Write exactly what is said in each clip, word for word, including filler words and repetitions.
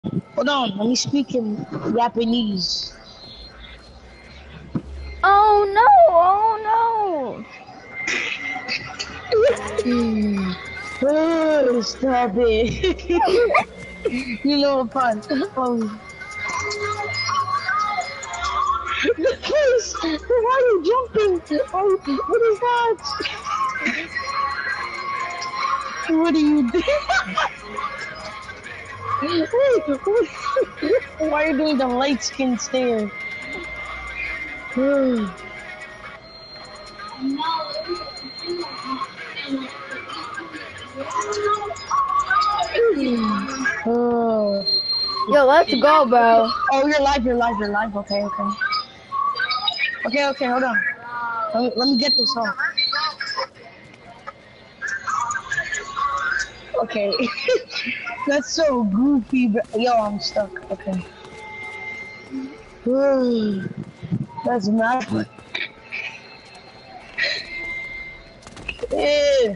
Hold on, let me speak in Japanese. Oh no! Oh Mm. Oh, stop it. You know what fun. Oh. Please, why are you jumping? Oh, what is that? What are you doing? Wait, what? Why are you doing the light skin stare? Oh. Oh. no! Yo, let's go, bro. Oh, you're live, you're live, you're live. Okay, okay. Okay, okay, hold on. Let me, let me get this off. Okay. That's so goofy, but yo, I'm stuck. Okay. That's mad. Yeah.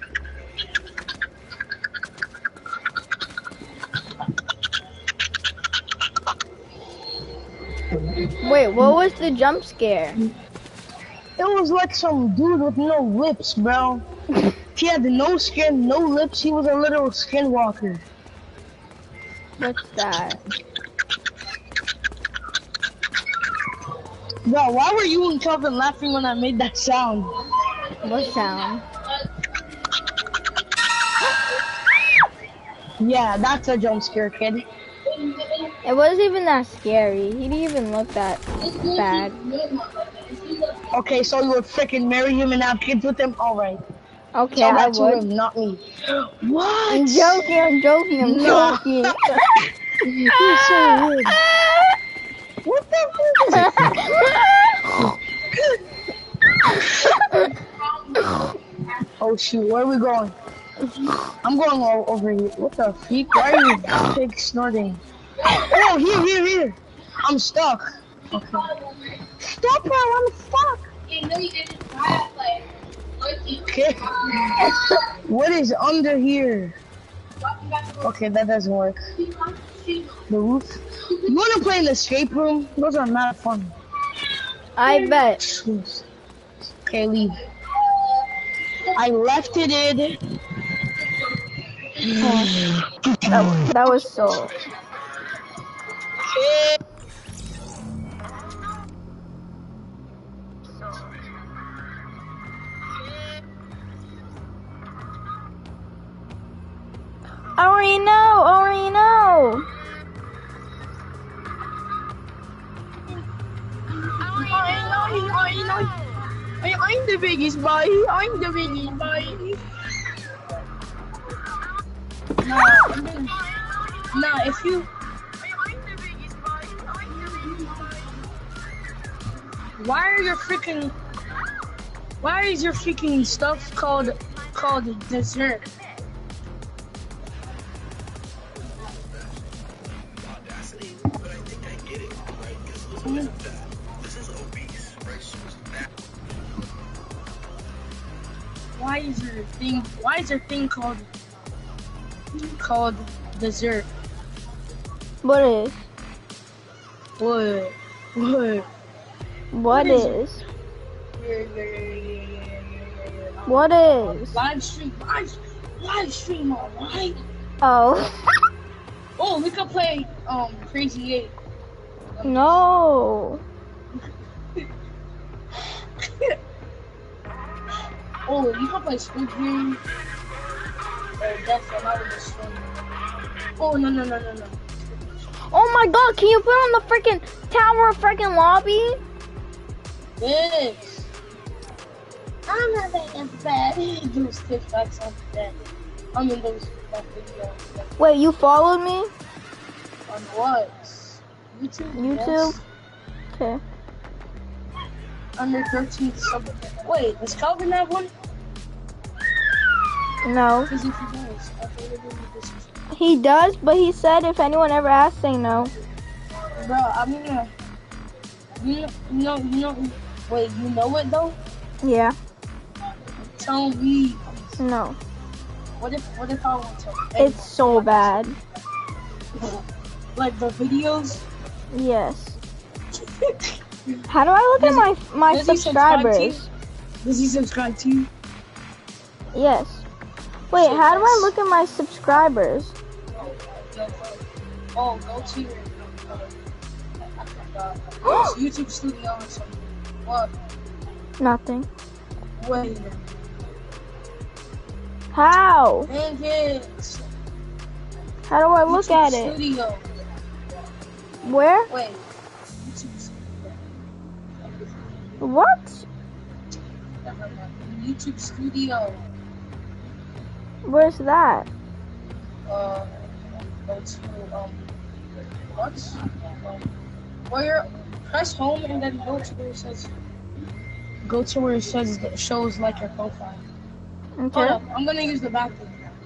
Wait, what was the jump scare? It was like some dude with no lips, bro. He had no skin, no lips. He was a literal skinwalker. What's that? Bro, why were you and Kelvin laughing when I made that sound? What sound? Yeah, that's a jump scare, kid. It wasn't even that scary. He didn't even look that bad. Okay, so you would freaking marry him and have kids with him? Alright. Okay, Tell I that to would. him, not me. What? I'm joking, I'm joking, I'm No. joking. You're so weird. What the fuck? Oh shoot, where are we going? I'm going all over here. What the freak? Why are you pig snorting? Oh, here, here, here. I'm stuck. Okay. Stop, bro. I'm stuck. Okay. What is under here? Okay, that doesn't work. The roof. You wanna play in the escape room? Those are not fun. I bet. Okay, leave. I left it in. Oh, that, that was so. I already know, I already know. I'm the biggest boy. I'm the biggest boy. Nah, nah, if you. Why are your freaking? Why is your freaking stuff called called dessert? Why is your thing? Why is your thing called called dessert? What is? What? What? What is? What is? Live stream, live, live stream online. Oh. Oh, we could play um Crazy Eight. No. Oh, you can play Squid Game. Or Death and I was stream. Oh no no no no no. Oh my god, can you put on the freaking tower freaking lobby? Yes. I'm not that bad. Those TikToks on that. I mean those that videos. Wait, you followed me? On what? YouTube? YouTube? Yes. Okay. Under thirteen sub. Wait, does Calvin have one? No. Because if he does, I thought it would be this. He does, but he said if anyone ever asks, say no. Bro, I mean, uh, you know, you know, you know, wait, you know it though? Yeah. Tell me. No. What if, what if I want to? It's so bad. Like the videos? Yes. How do I look at my my Does he subscribe to you? subscribers? Does he subscribe to you? Yes. Wait, Shit, how do I yes. look at my subscribers? Oh, go to your uh, YouTube studio or something. What? Nothing. Wait. How? Dang it. How do I look YouTube at it? Studio. Where? Wait. YouTube Studio. What? YouTube Studio. Where's that? Uh, go to um, what? Um, where? Press home and then go to where it says. Go to where it says that shows like your profile. Okay. Hold up, I'm gonna use the bathroom.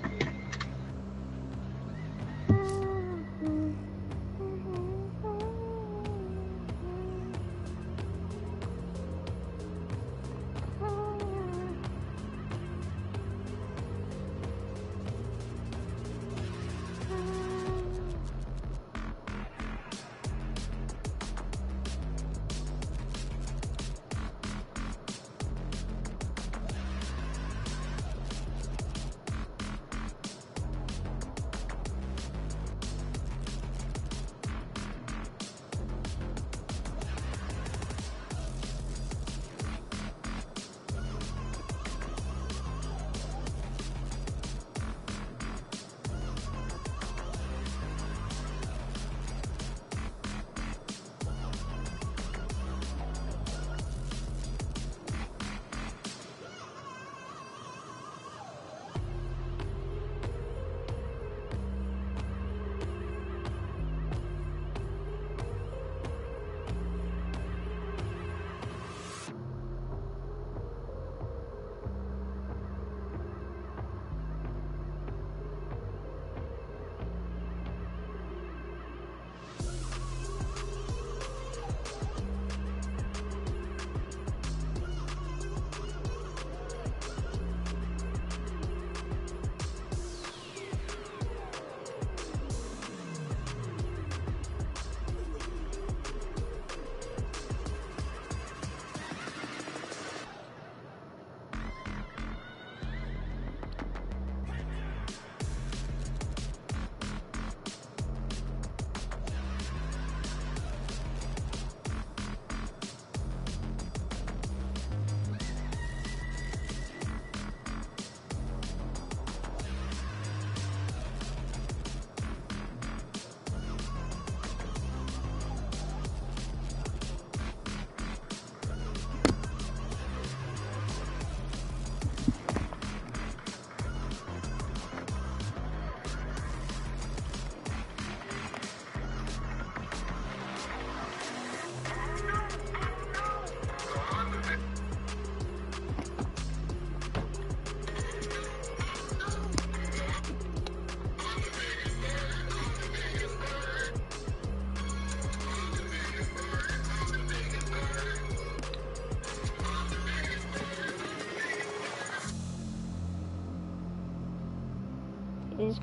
Is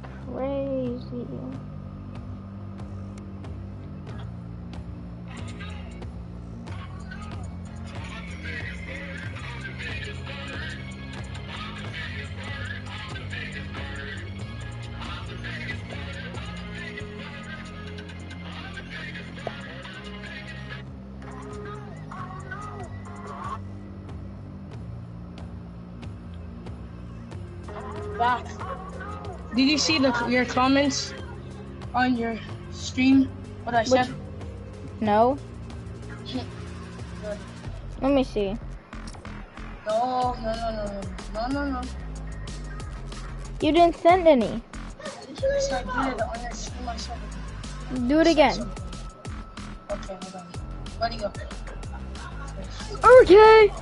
crazy. Back. Did you see the your comments on your stream? What I said? Which- No. Let me see. No, no, no, no, no, no, no, no. You didn't send any. Yes, I did on your stream. I said it. Do it again. Okay, hold on. Where'd he go? Okay.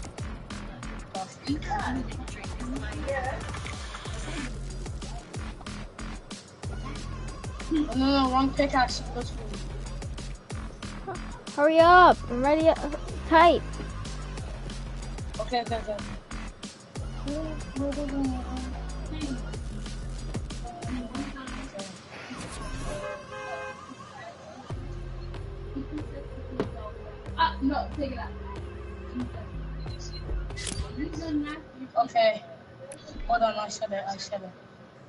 No, no, no, wrong pickaxe. Let's move. Hurry up. I'm ready. Type. Okay, okay, okay. Okay. Hold on, I said it, I said it.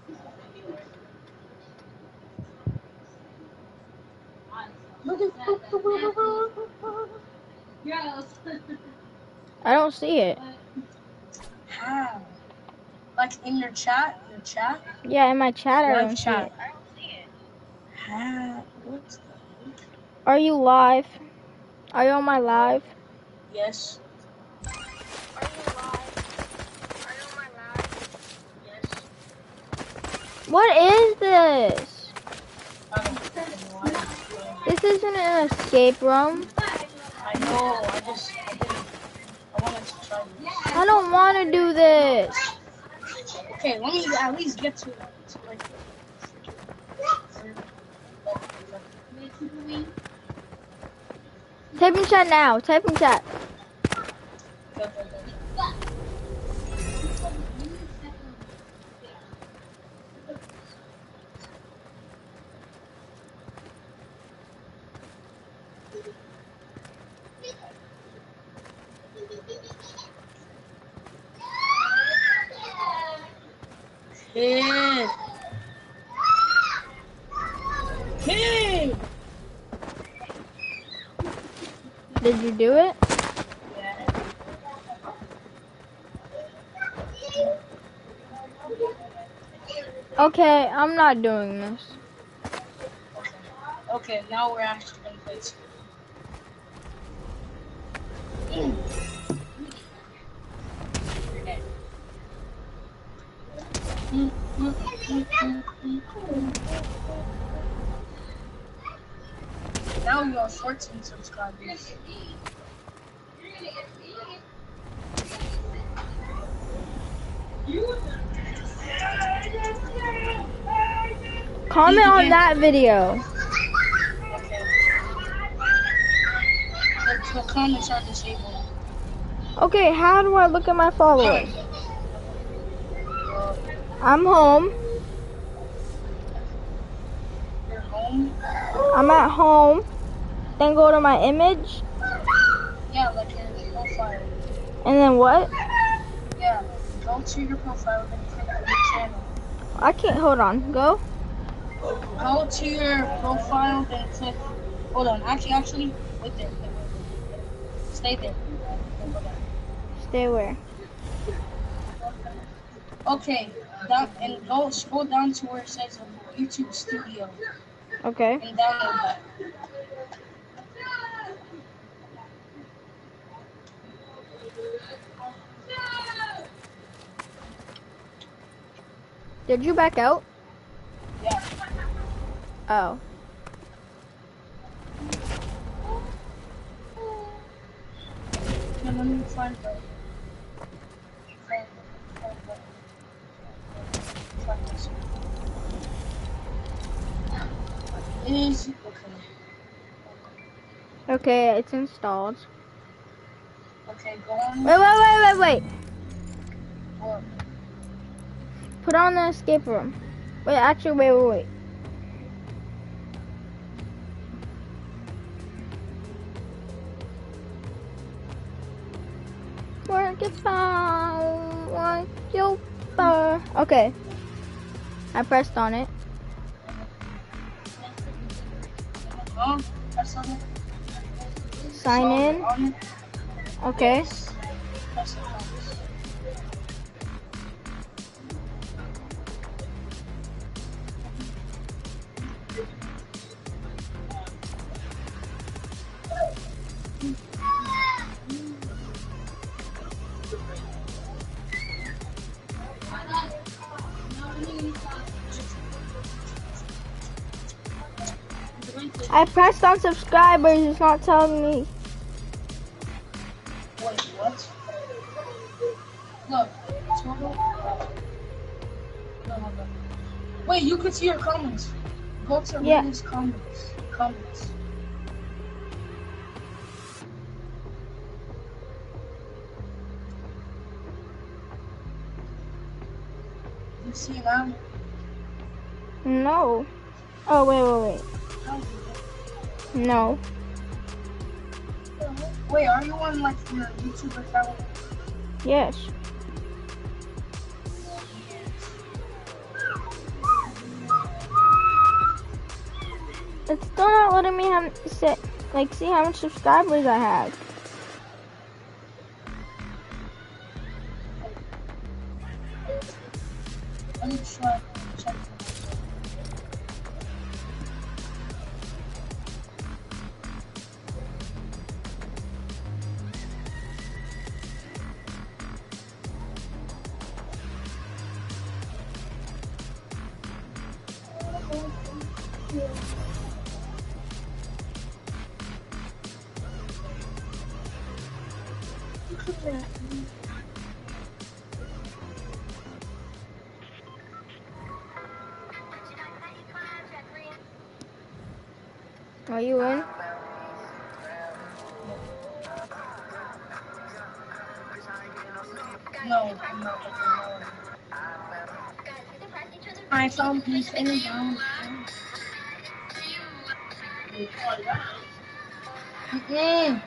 I don't see it. How? Like in your chat? Your chat? Yeah, in my chat, I Live don't see chat. it. How? What the heck? Are you live? Are you on my live? Yes. What is this? I don't fucking know. I just feel- This isn't an escape room. I know, I just, I didn't, I wanted to try this. I don't want to do this. Okay, let me at least get to, to like, Type in chat now. Type in chat. go, go, go. Kid. Kid. Did you do it? Yeah. Okay, I'm not doing this. Okay. Okay, now we're actually gonna play it. Now we are fourteen subscribers. Comment on that video. Okay. The, the comments are disabled. Okay, how do I look at my followers? Uh, I'm home. you're home? I'm at home. Then go to my image. Yeah, like your profile. And then what? Yeah, go to your profile and click on your channel. I can't, hold on. Go. Go to your profile and click. Hold on, actually, actually, wait there. Wait, wait, wait, wait. Stay there. Don't go there. Stay where? Okay, down and go scroll down to where it says YouTube Studio Okay. and download that. Did you back out? Yeah. Oh. Now let me find the. Find, find the. Find this. Is okay. Okay, it's installed. Okay, go on. Wait, wait, wait, wait, wait. What? Put on the escape room. Wait, actually, wait, wait, wait. Work it out, work your bar. Okay. I pressed on it. Oh, press on it. Sign So, in. on it. Okay. Yes. Press it once. I pressed on subscribers. It's not telling me. Wait, what? Look, total. No, no, no. Wait, you can see your comments. Go to Yeah. his comments. Comments. You see now? No. Oh, wait, wait, wait. No. Wait, are you on like your YouTube account? Yes. It's still not letting me have set, like see how much subscribers I have. Let me try. Check. Are you in? No, I'm not. I found these things down. Mm-mm.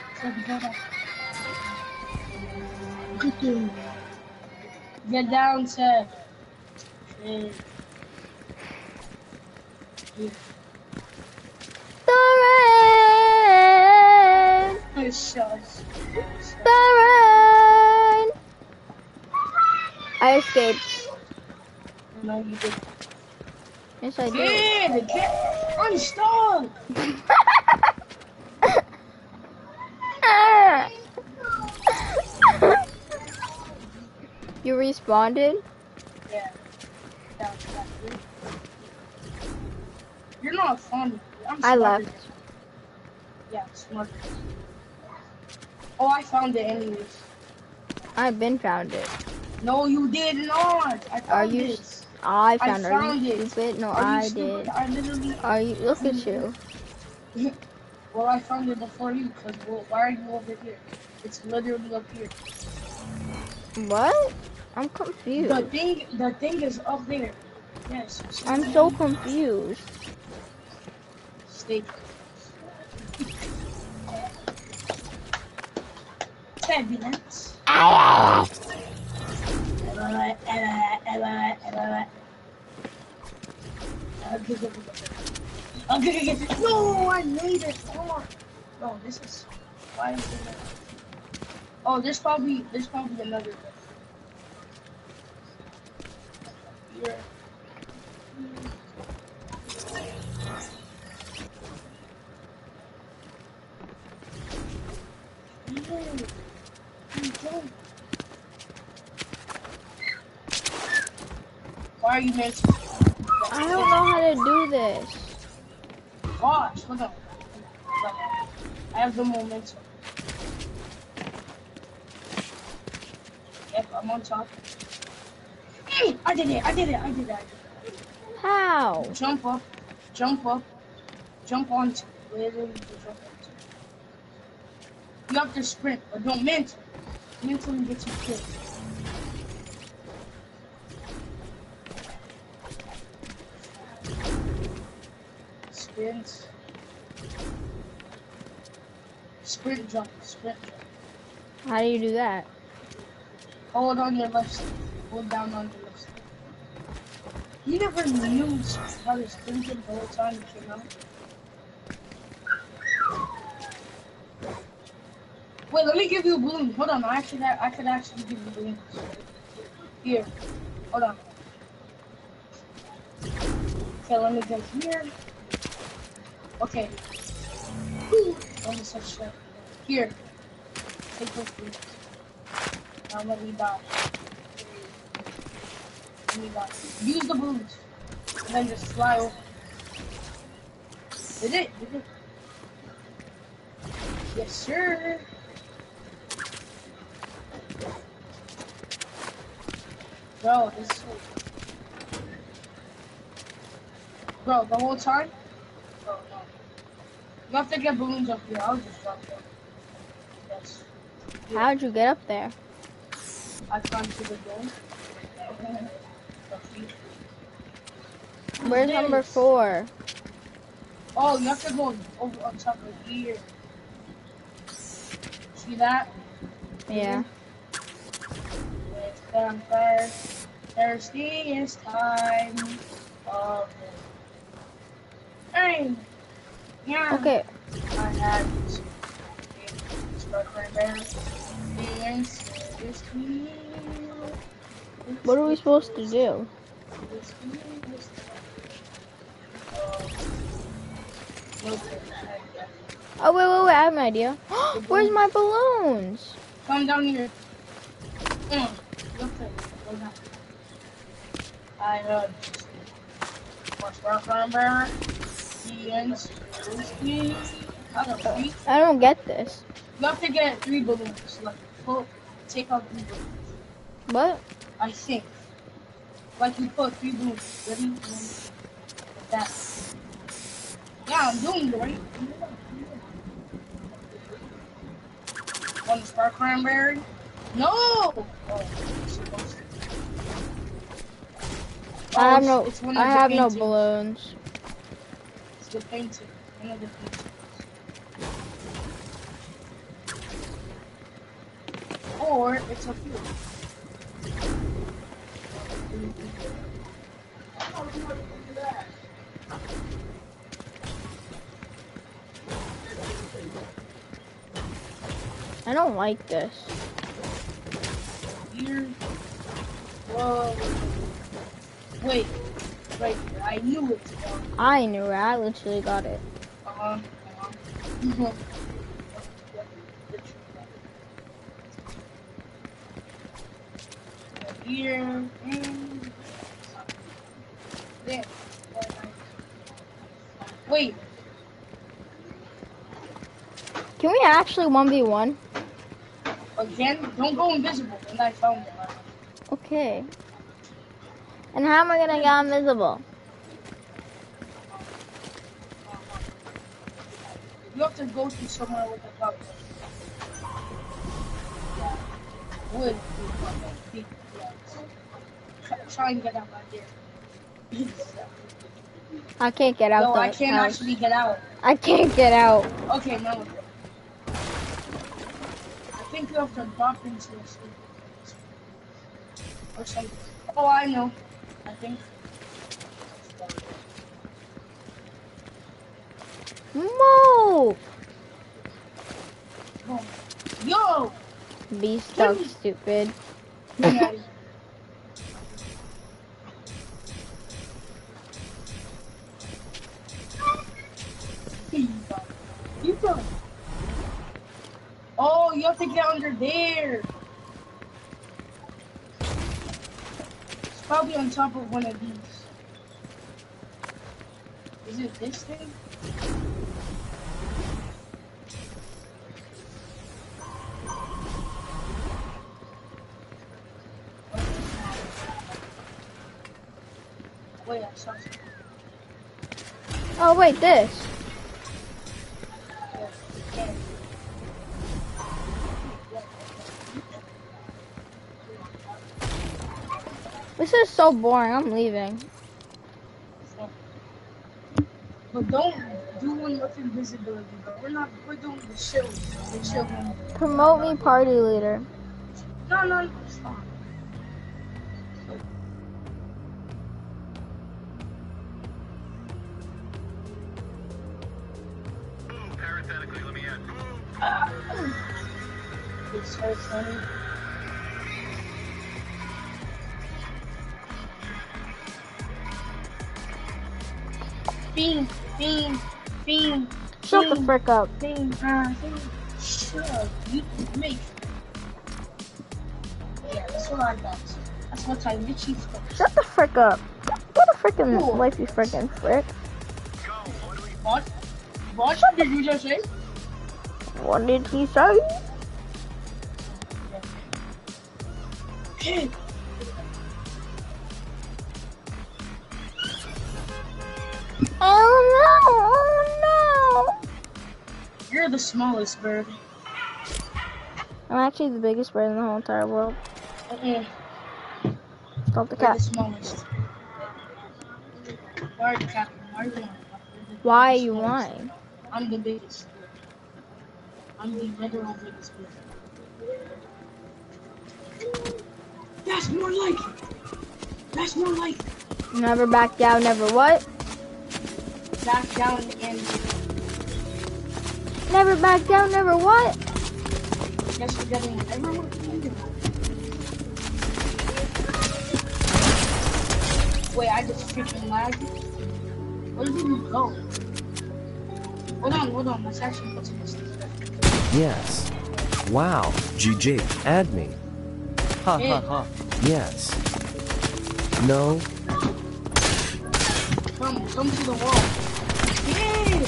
Get down, Seth. Yeah. The rain, Shush. the rain. I escaped. No, you didn't. Yes, I did. Kid, kid, unstuck. You responded? Yeah. That was that good. You're not funny. I'm I smarter left. than you. Yeah, smart. Oh, I found it anyways. I've been found it. No, you did not. I found Are you? it. I I found. Are found you it. stupid? No, Are you I stupid? did. I literally. Are you? Look at you. Well, I found it before you, because well, why are you over here? It's literally up here. What? I'm The confused. thing, the thing is up there. Yes. I'm so confused. Stay. Ten minutes. No, I made it. Oh, no, this is. Why is it? Oh, there's probably there's probably another. Here. Why are you mentioning? I don't know how to do this. Watch, hold on. I have the momentum. Yep, I'm on top. Hey, I did it, I did it, I did it. I did it. How? Jump up, jump up, jump onto. Literally, jump onto. You have to sprint, but don't mental. Mentally get you killed. Sprint. Sprint jump, sprint jump. How do you do that? Hold on your left stick. Hold down on your left stick. You never knew how to sprint the whole time you came out. Wait, let me give you a balloon. Hold on, I actually, I could actually give you balloons. Here, hold on. Okay, let me go here. Okay. Let me switch that. Here, take those balloons. Now let me die. Let me die. Use the balloons, and then just fly over. Did it? Did it? Yes, sir. Bro, this is Bro, the whole time? Bro, no. You have to get balloons up here. I'll just drop them. Yes. Yeah. How'd you get up there? I climbed to the dome. Where's number four? Oh, you have to go over on top of here. See that? Yeah. It's vampire. Thirstiest time of the night. Yeah. Okay. I had this sparkling bear. Dance this wheel. What are we supposed to do? This wheel. This okay. Oh, wait, wait, wait. I have an idea. Where's my balloons? Come down here. Mm. Look at go down. I heard for sparkling bear. Dance this wheel. How the freak? I don't get this. You have to get three balloons. Like, full, take out three balloons. What? I think. Like we put three balloons. Ready? Like that. Yeah, I'm doing it right. One star cranberry. No! Oh, it's supposed to. Oh, I have it's- no. it's one of I the have no paintings. balloons. It's the painting. One of the paintings. Or it's a few. I don't like this. Here. Whoa. Wait. Right here. I knew it. I knew it. I literally got it. Uh-huh. Uh-huh. Here. And there. Wait. Can we actually one v one? Again? Don't go invisible. And I found it. Okay. And how am I gonna get invisible? You have to go to somewhere with a cup. Yeah. Wood. Try, try and get out right there. I can't get out. No, the I can't house. actually get out. I can't get out. Okay, no. I think you have to bump into a sleep. Or something. Oh, I know. I think. Move! Oh. Yo! Be stuck, stupid. Yeah. You go. Oh, you have to get under there. It's probably on top of one of these. Is it this thing? Wait, I saw something. Oh wait, this. This is so boring. I'm leaving. But don't do one with invisibility, bro. We're not, we're doing the show. The show. Promote me party leader. No, no, no, it's fine. Parenthetically, let me add. It's so funny. Fiend, fiend, fiend. Shut the frick up. Fiend, uh, fiend. Shut up. You make. Yeah, that's what I got. That's what I literally got. Shut the frick up. What a frickin' Cool. life, you frickin' frick. What? What did you just say? What did he say? Oh no! Oh no! You're the smallest bird. I'm actually the biggest bird in the whole entire world. Uh-uh. Stop the You're the cat. smallest. Why are you capping? Why are you lying? Why are you lying? I'm the biggest. I'm the better over this bit. That's more like it. That's more like it. Never back down, never what? Back down and Never back down, never what? yes, we're getting whatever we're doing. Wait, I just freaking lagged. Where did we go? Hold on, hold on. Let's actually put some stuff. Yes. Wow. G J, add me. Ha ha ha. Yes. No. Come, come to the wall. Hey!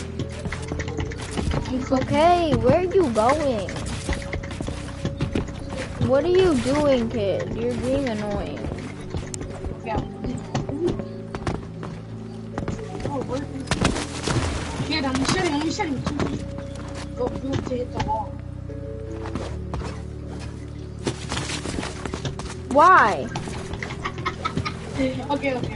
Okay, where are you going? What are you doing, kid? You're being annoying. Yeah. Oh, where is Kid, I'm shooting, I'm shooting. Go, go to hit the wall. Why? Okay, okay.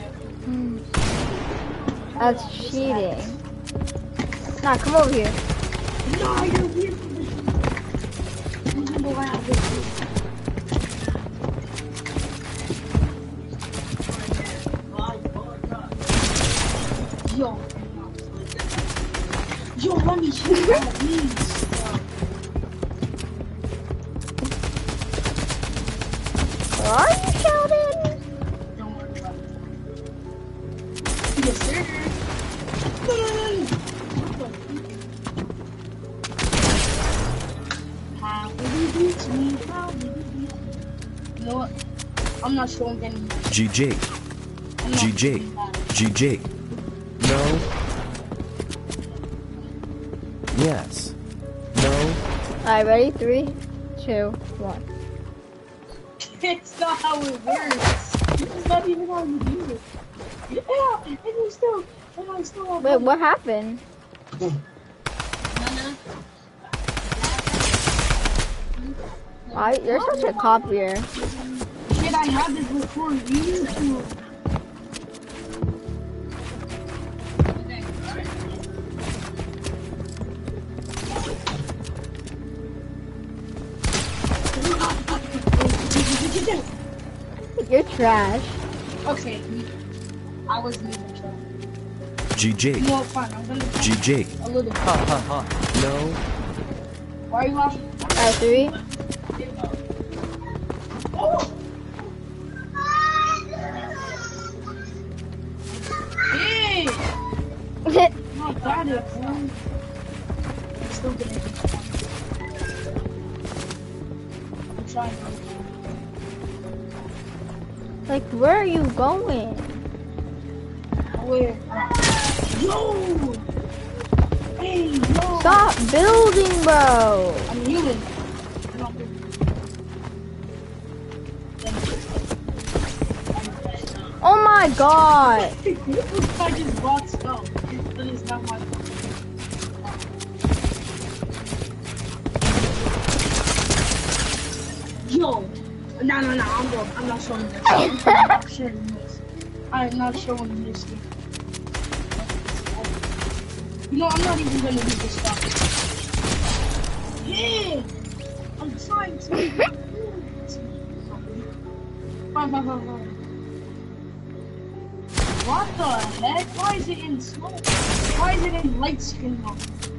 That's cheating. Nah, come over here. No, you're weird. I'm gonna go out with you. Yo. Yo, let me shoot you, please. Where are you shouting? Don't worry about it. Yes, sir. No, no, no, no. How did you beat me? How did you beat me? You know what? I'm not showing any. G J. I'm not G J. showing that. G J. No. Yes. No. Alright, ready? Three, two, one. It's not how it works. It's not even how you do it. Yeah, and you still, and I still have. Wait, what happened? Why? You're such a copier. Shit, I had this before you two. You're trash. Okay, I was leaving trash. G J. You know what, fine, I'm gonna G J. a little bit. Ha ha ha. No. Why are you laughing? Alright, three. Hey! Not bad, it, man. I'm still getting it. I'm trying to. Like, where are you going? Where? Yo! Hey, yo! Stop building, bro. I'm healing. I'm not good. Oh my god. I just boxed up. That is not my fault. Yo! No, no, no, I'm going. I'm not showing this. I'm not showing this. I'm not showing this. You know, I'm not even gonna do this stuff. Yeah! I'm trying to. Fine, fine, fine, fine. What the heck? Why is it in smoke? Why is it in light skin mode?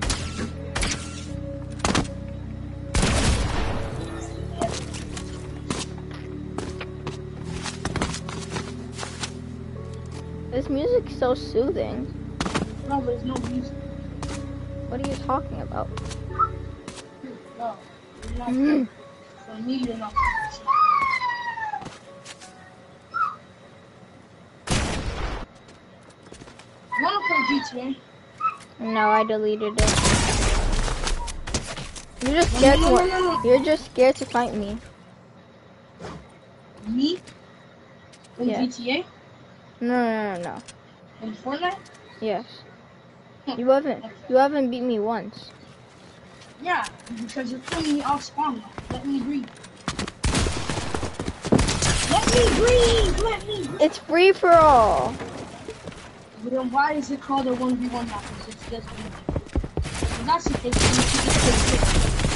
This music's so soothing. No, there's no music. What are you talking about? No, you're not. Mm. For me, you're not. You wanna play G T A? No, I deleted it. You're just scared No, no, to. no, no, no. You're just scared to fight me. Me? In Yeah. G T A? No, no, no, no. In Fortnite? Yes. You haven't. You haven't beat me once. Yeah, because you're pulling me off spawn. Let me breathe. Let me breathe! Let me breathe! It's free for all. But then why is it called a one v one map? It's just me. If that's the case, then you should just play six.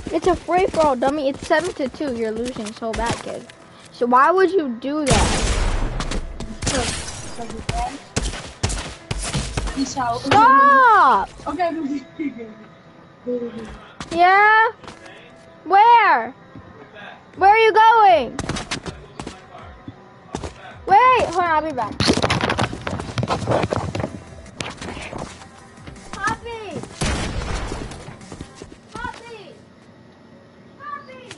It's a free for all, dummy. It's seven to two. You're losing so bad, kid. So why would you do that? Peace out. Stop! Okay. Yeah? Where? Where are you going? Wait, hold on, I'll be back. Poppy! Poppy! Poppy!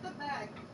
the bag.